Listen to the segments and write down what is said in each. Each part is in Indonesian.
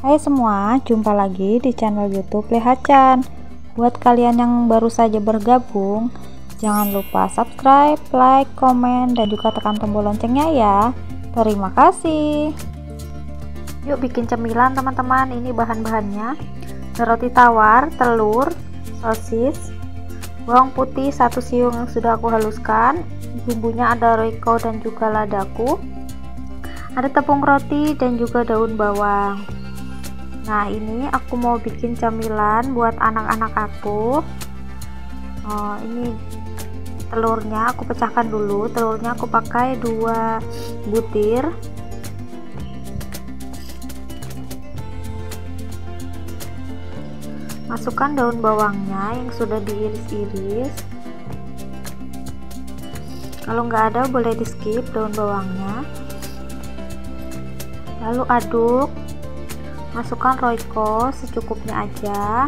Hai semua, jumpa lagi di channel YouTube Leha Chan. Buat kalian yang baru saja bergabung, jangan lupa subscribe, like, komen, dan juga tekan tombol loncengnya ya. Terima kasih. Yuk bikin cemilan teman-teman. Ini bahan-bahannya: roti tawar, telur, sosis, bawang putih 1 siung yang sudah aku haluskan. Bumbunya ada roiko dan juga ladaku, ada tepung roti dan juga daun bawang. Nah, ini aku mau bikin camilan buat anak-anak aku. Ini telurnya aku pecahkan dulu. Telurnya aku pakai 2 butir. Masukkan daun bawangnya yang sudah diiris-iris. Kalau nggak ada boleh di skip daun bawangnya. Lalu aduk. Masukkan roiko secukupnya aja,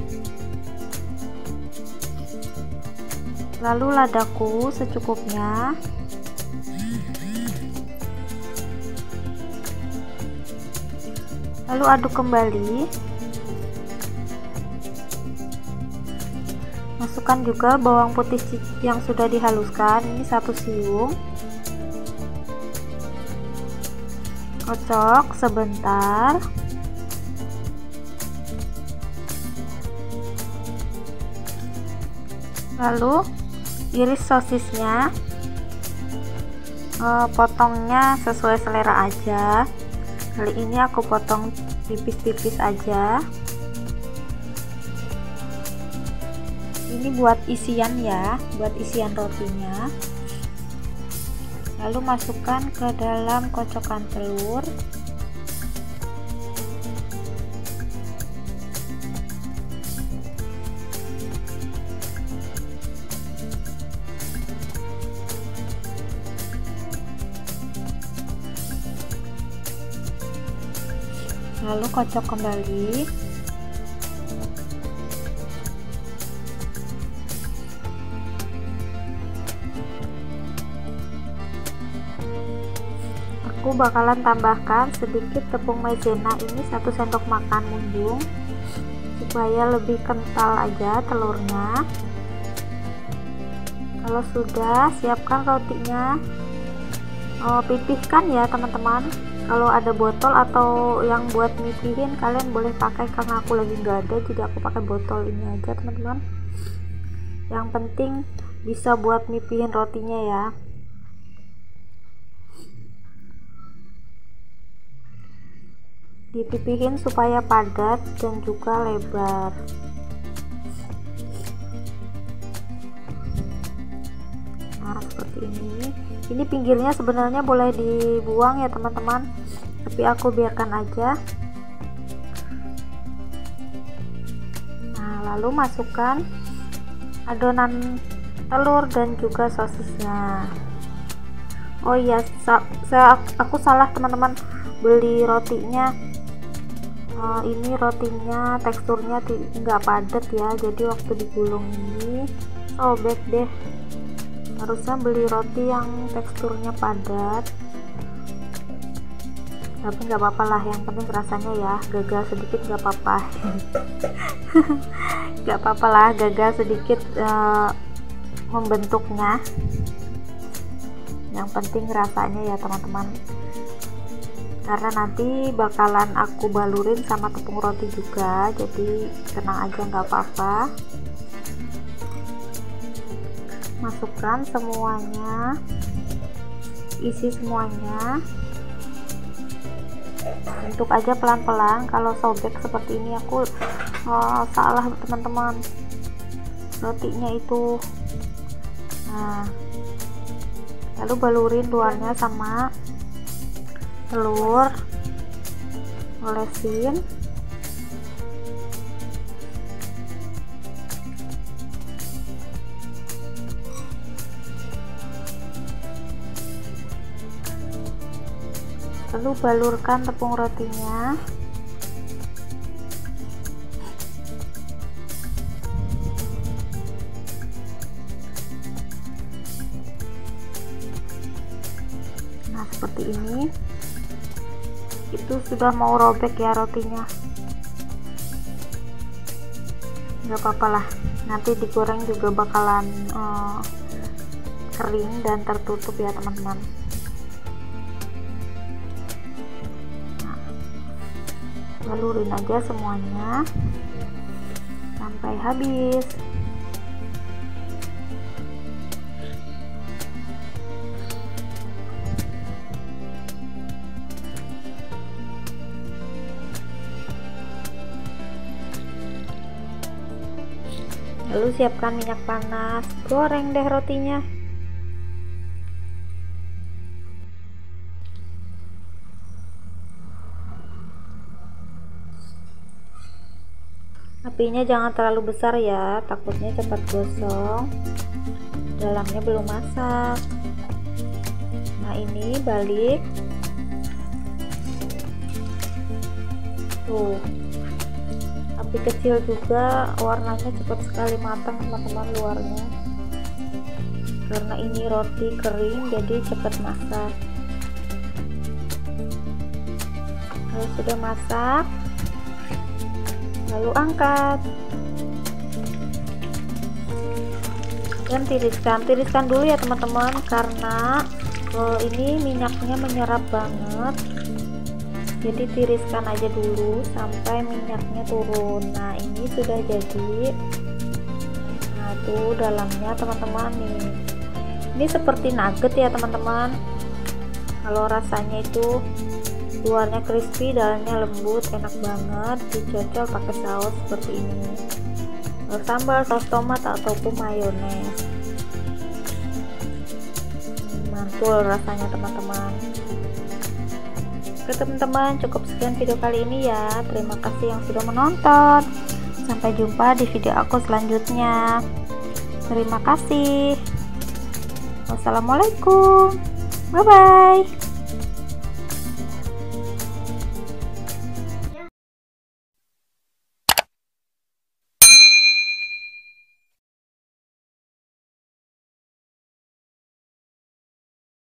lalu ladaku secukupnya, lalu aduk kembali. Masukkan juga bawang putih yang sudah dihaluskan, ini 1 siung. Kocok sebentar. Lalu iris sosisnya, potongnya sesuai selera aja. Kali ini aku potong tipis-tipis aja. Ini buat isian ya, buat isian rotinya. Lalu masukkan ke dalam kocokan telur. Lalu kocok kembali. Aku bakalan tambahkan sedikit tepung maizena, ini 1 sendok makan munjung, supaya lebih kental aja telurnya. Kalau sudah, siapkan rotinya. Pipihkan ya teman-teman. Kalau ada botol atau yang buat mipihin kalian boleh pakai, karena aku lagi nggak ada jadi aku pakai botol ini aja teman-teman. Yang penting bisa buat mipihin rotinya ya. Dipipihin supaya padat dan juga lebar. Nah, seperti ini. Ini pinggirnya sebenarnya boleh dibuang ya teman-teman, tapi aku biarkan aja. Nah, lalu masukkan adonan telur dan juga sosisnya. Oh iya, aku salah teman-teman, beli rotinya. Ini rotinya teksturnya nggak padat ya, jadi waktu digulung ini sobek deh. Harusnya beli roti yang teksturnya padat, tapi nggak apa-apa lah, yang penting rasanya ya. Gagal sedikit nggak apa-apa. Nggak apa-apa lah gagal sedikit membentuknya, yang penting rasanya ya teman-teman, karena nanti bakalan aku balurin sama tepung roti juga, jadi tenang aja, nggak apa-apa. Masukkan semuanya, isi semuanya, bentuk aja pelan-pelan. Kalau sobek seperti ini aku salah teman-teman, rotinya itu. Nah, lalu balurin luarnya sama telur, olesin. Lalu balurkan tepung rotinya. Nah, seperti ini. itu sudah mau robek ya rotinya. Nggak apa-apa lah, nanti digoreng juga bakalan kering dan tertutup ya teman-teman. Nah, balurin aja semuanya sampai habis. Lalu siapkan minyak panas, goreng deh rotinya. Apinya jangan terlalu besar ya, takutnya cepat gosong, dalamnya belum masak. Nah ini balik tuh, api kecil juga, warnanya cepat sekali matang teman-teman luarnya, karena ini roti kering jadi cepat masak. Kalau sudah masak, lalu angkat dan tiriskan dulu ya teman-teman, karena ini minyaknya menyerap banget, jadi tiriskan aja dulu sampai minyaknya turun. Nah ini sudah jadi. Nah tuh dalamnya teman-teman nih, ini seperti nugget ya teman-teman. Kalau rasanya itu luarnya crispy, dalamnya lembut, enak banget, dicocol pakai saus seperti ini, sambal, saus tomat ataupun mayones. Mantul rasanya teman-teman. Oke teman-teman, cukup sekian video kali ini ya. Terima kasih yang sudah menonton. Sampai jumpa di video aku selanjutnya. Terima kasih. Wassalamualaikum. Bye bye.